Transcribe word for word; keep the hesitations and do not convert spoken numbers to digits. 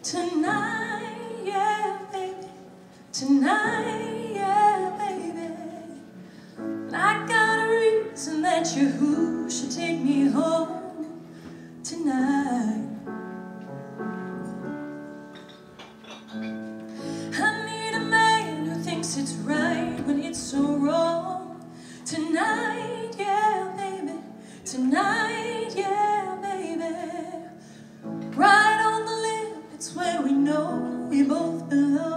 Tonight, yeah, baby. Tonight, yeah, baby. And I got a reason that you who should take me home tonight. I need a man who thinks it's right when it's so wrong. Tonight, yeah, baby. Tonight, yeah, baby. Right on the lip, it's where we know we both belong.